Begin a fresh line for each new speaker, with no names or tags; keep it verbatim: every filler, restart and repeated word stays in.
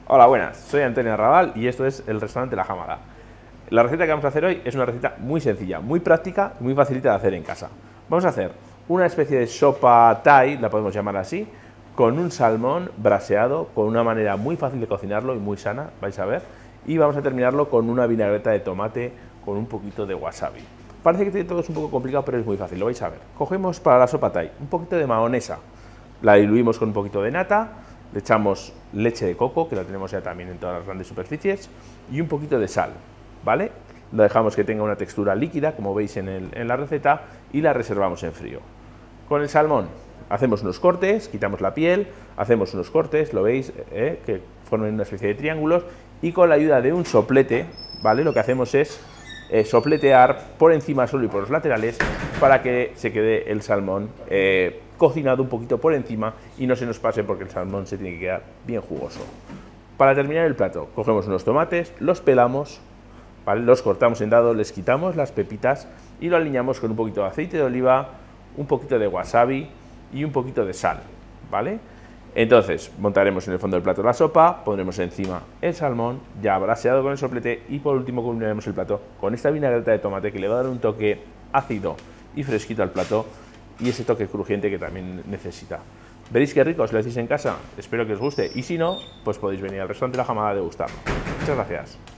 Hola, buenas, soy Antonio Arrabal y esto es el restaurante La Jamada. La receta que vamos a hacer hoy es una receta muy sencilla, muy práctica y muy facilita de hacer en casa. Vamos a hacer una especie de sopa thai, la podemos llamar así, con un salmón braseado, con una manera muy fácil de cocinarlo y muy sana, vais a ver. Y vamos a terminarlo con una vinagreta de tomate con un poquito de wasabi. Parece que todo es un poco complicado, pero es muy fácil, lo vais a ver. Cogemos para la sopa thai un poquito de mahonesa, la diluimos con un poquito de nata, le echamos leche de coco, que la tenemos ya también en todas las grandes superficies, y un poquito de sal, ¿vale? Lo dejamos que tenga una textura líquida, como veis en, el, en la receta, y la reservamos en frío. Con el salmón hacemos unos cortes, quitamos la piel, hacemos unos cortes, lo veis, eh, que forman una especie de triángulos, y con la ayuda de un soplete, ¿vale? Lo que hacemos es eh, sopletear por encima solo y por los laterales para que se quede el salmón eh, cocinado un poquito por encima y no se nos pase, porque el salmón se tiene que quedar bien jugoso. Para terminar el plato, cogemos unos tomates, los pelamos, ¿vale? Los cortamos en dado, les quitamos las pepitas y lo aliñamos con un poquito de aceite de oliva, un poquito de wasabi y un poquito de sal, ¿vale? Entonces montaremos en el fondo del plato la sopa, pondremos encima el salmón ya braseado con el soplete y por último culminaremos el plato con esta vinagreta de tomate que le va a dar un toque ácido y fresquito al plato y ese toque crujiente que también necesita. Veréis qué rico, os lo hacéis en casa, espero que os guste y si no, pues podéis venir al restaurante La Jamada a degustarlo. Muchas gracias.